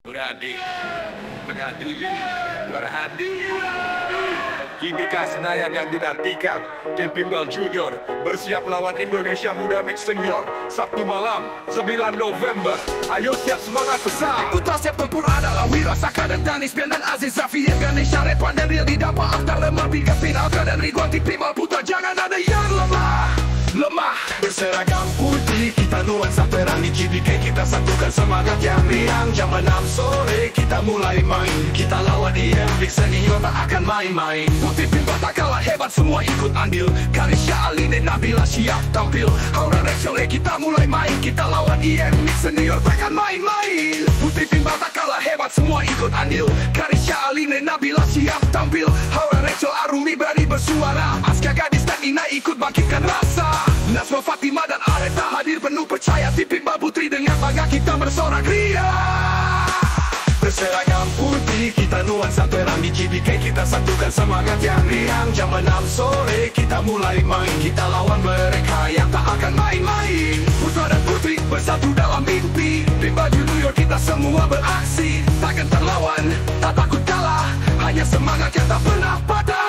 Berhadi, berhadi. Inikah Senayan yang dinantikan. Tim Pinball Junior bersiap melawan Indonesia Muda Mix Senior. Sabtu malam 9 November. Ayo siap semangat besar. Putra siap tempur adalah Wira Saka dan Danis Pian dan Aziz Zafir Ganesha Redwan dan Real didapat antar lemah Bingkai Pinalka dan Ridwan Tim Pinball Putra jangan ada yang lemah. Berseragam putih kita nuansa terang di GBK kita satukan semangat yang riang. Jam 6 sore kita mulai main. Kita lawan IMB Senior tak akan main-main. Putih Pinball tak kalah hebat semua ikut andil. Karisha Aline Nabila siap tampil. Aura Rexole kita mulai main. Kita lawan IMB Senior takkan main-main. Putih Pinball tak kalah hebat semua ikut andil. Karisha Aline Nabila siap tampil. Aura Rexole Arumi berani bersuara. Aska Gadis dan Ina ikut bangkitkan rasa. Nasma Fatima dan Areta hadir penuh percaya. Tim Pinball Putri dengan bangga kita bersorak ria. Berseragam putih kita nuansa terang di GBK kita satukan semangat yang riang. Jam 6 sore kita mulai main. Kita lawan mereka yang tak akan main-main. Putra dan putri bersatu dalam mimpi. Pinball Junior kita semua beraksi. Takkan terlawan, tak takut kalah. Hanya semangat yang tak pernah patah.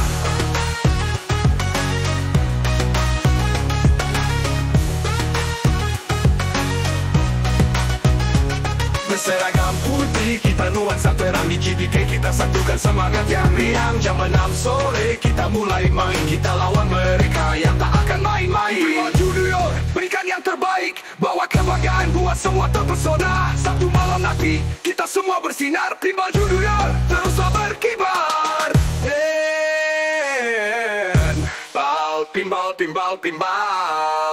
Berseragam putih kita nuansa terang di GBK kita satukan semangat yang riang. Jam 6 sore kita mulai main. Kita lawan mereka yang tak akan main-main. Pinball Junior berikan yang terbaik. Bawa kebanggaan buat semua terpesona. Satu malam nanti kita semua bersinar. Pinball Junior teruslah berkibar. Pinball, pinball, pinball, pinball.